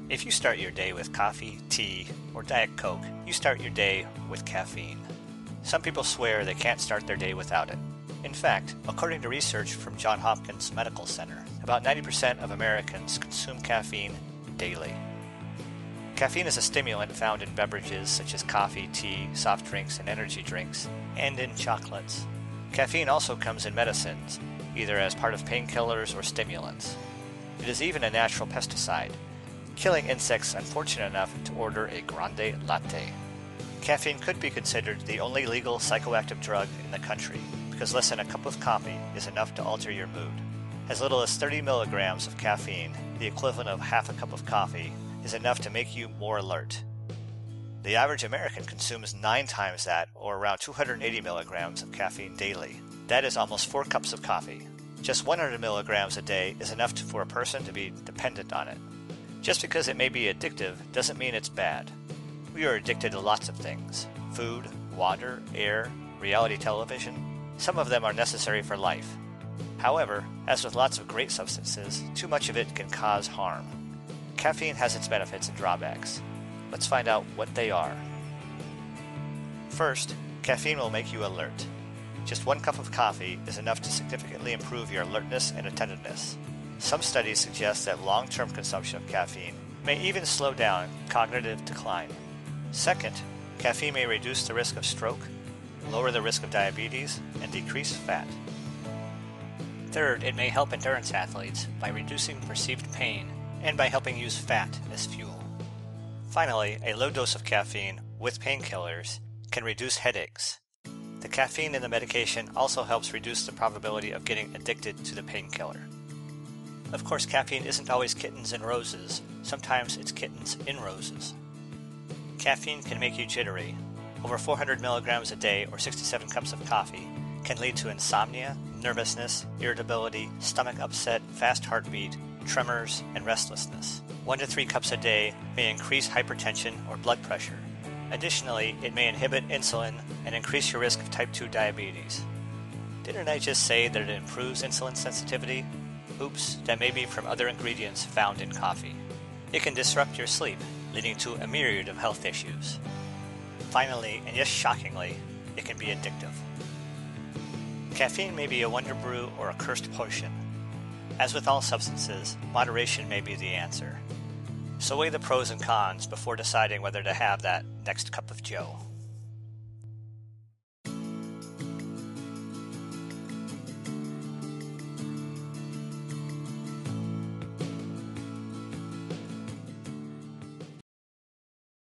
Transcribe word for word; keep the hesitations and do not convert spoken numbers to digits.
If you start your day with coffee, tea, or Diet Coke, you start your day with caffeine. Some people swear they can't start their day without it. In fact, according to research from Johns Hopkins Medical Center, about ninety percent of Americans consume caffeine daily. Caffeine is a stimulant found in beverages such as coffee, tea, soft drinks, and energy drinks, and in chocolates. Caffeine also comes in medicines, either as part of painkillers or stimulants. It is even a natural pesticide, killing insects unfortunate enough to order a grande latte. Caffeine could be considered the only legal psychoactive drug in the country, because less than a cup of coffee is enough to alter your mood. As little as thirty milligrams of caffeine, the equivalent of half a cup of coffee, is enough to make you more alert. The average American consumes nine times that, or around two hundred eighty milligrams of caffeine daily. That is almost four cups of coffee. Just one hundred milligrams a day is enough to, for a person to be dependent on it. Just because it may be addictive doesn't mean it's bad. We are addicted to lots of things: food, water, air, reality television. Some of them are necessary for life. However, as with lots of great substances, too much of it can cause harm. Caffeine has its benefits and drawbacks. Let's find out what they are. First, caffeine will make you alert. Just one cup of coffee is enough to significantly improve your alertness and attentiveness. Some studies suggest that long-term consumption of caffeine may even slow down cognitive decline. Second, caffeine may reduce the risk of stroke, lower the risk of diabetes, and decrease fat. Third, it may help endurance athletes by reducing perceived pain and by helping use fat as fuel. Finally, a low dose of caffeine with painkillers can reduce headaches. The caffeine in the medication also helps reduce the probability of getting addicted to the painkiller. Of course, caffeine isn't always kittens and roses. Sometimes it's kittens in roses. Caffeine can make you jittery. Over four hundred milligrams a day, or sixty-seven cups of coffee, can lead to insomnia, nervousness, irritability, stomach upset, fast heartbeat, tremors, and restlessness. One to three cups a day may increase hypertension or blood pressure. Additionally, it may inhibit insulin and increase your risk of type two diabetes. Didn't I just say that it improves insulin sensitivity? Oops, that may be from other ingredients found in coffee. It can disrupt your sleep, leading to a myriad of health issues. Finally, and yes, shockingly, it can be addictive. Caffeine may be a wonder brew or a cursed potion. As with all substances, moderation may be the answer. So weigh the pros and cons before deciding whether to have that next cup of joe.